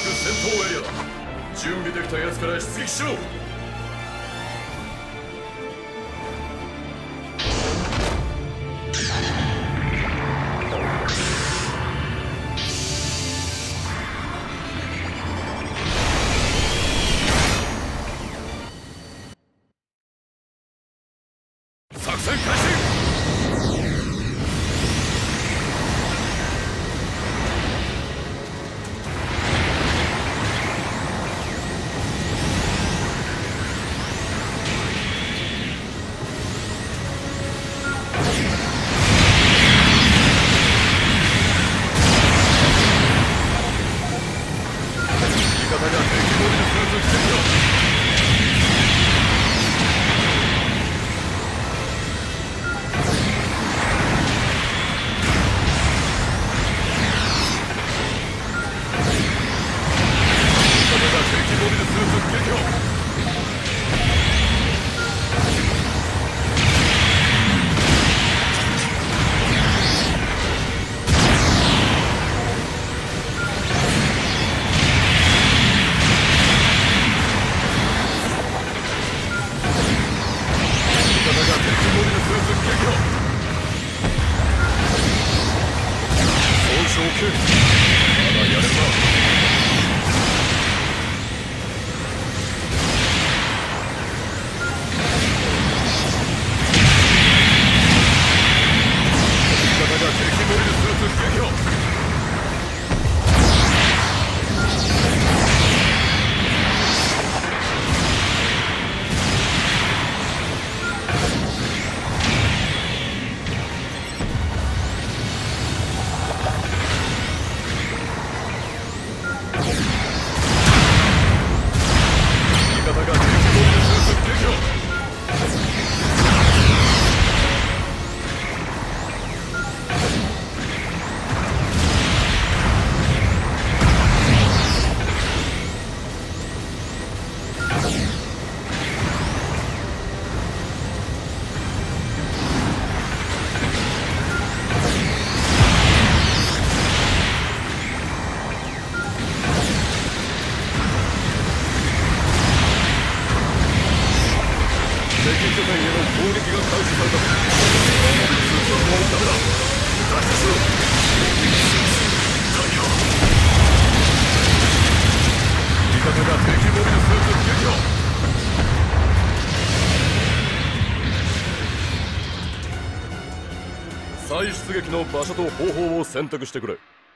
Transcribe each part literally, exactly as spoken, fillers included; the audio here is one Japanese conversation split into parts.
戦闘エリアだ。準備できたやつから出撃しろ。作戦開始。再出撃の場所と方法を選択してくれ。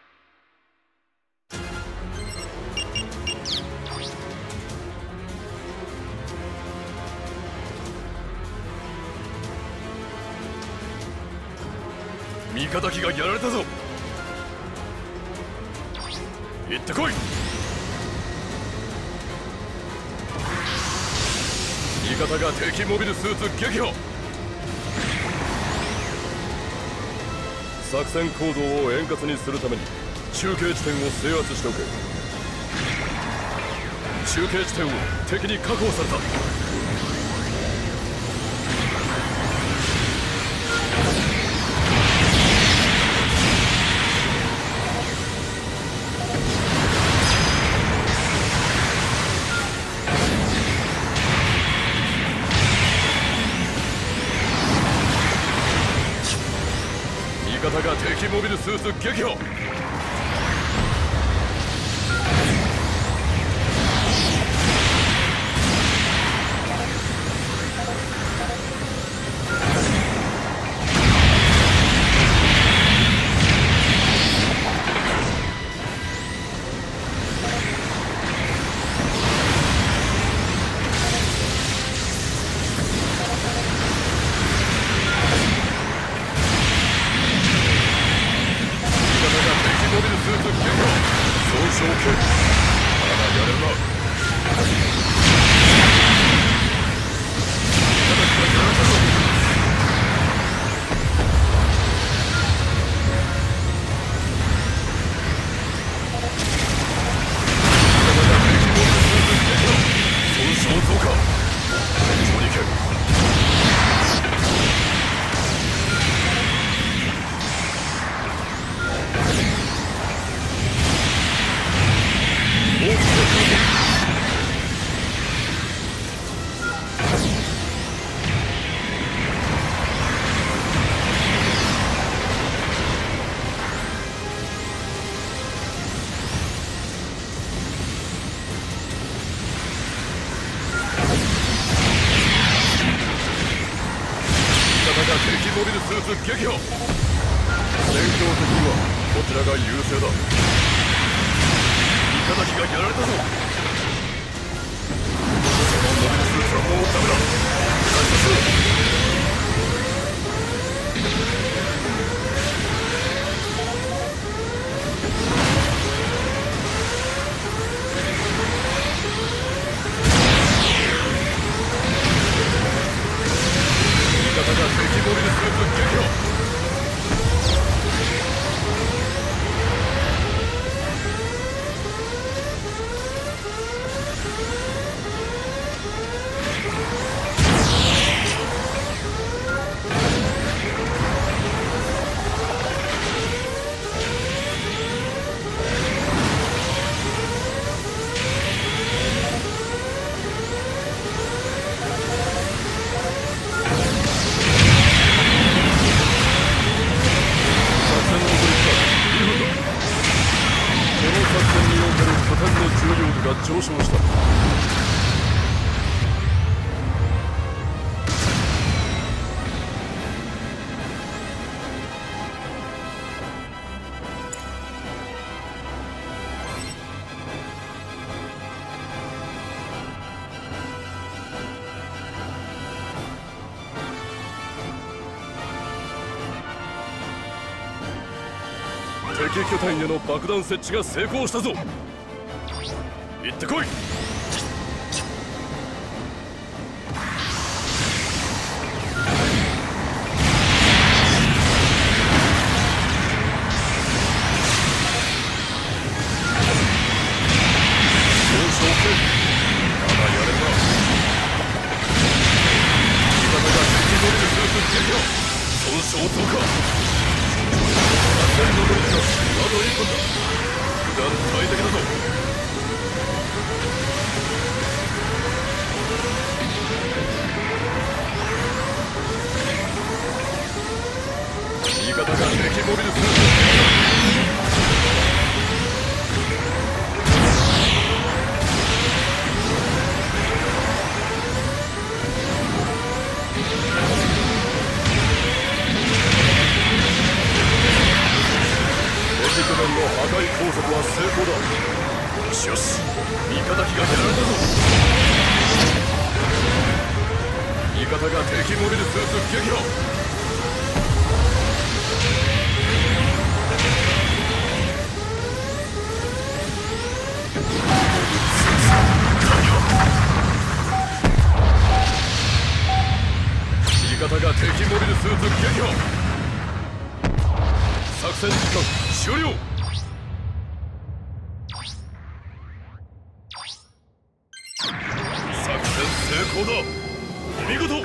味方機がやられたぞ。行ってこい。味方が敵モビルスーツ撃破。作戦行動を円滑にするために中継地点を制圧しておけ。中継地点を敵に確保された。味方が敵モビルスーツ撃破。モビル撃破。戦況的にはこちらが優勢だ。味方機がやられたぞ。そのモビルスーツはもうダメだ。感謝する。上昇した。敵拠点への爆弾設置が成功したぞ。行ってこい。味方が敵モビルスーツ敵拠点の破壊工作は成功だ。よしよし、味方機がやられたぞ。味方が敵モビルスーツ撃破。味方が敵モビルスーツ撃破。作戦時間終了。作戦成功だ。お見事。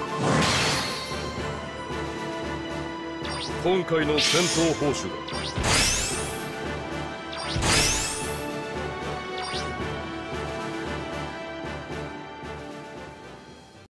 今回の戦闘報酬だ。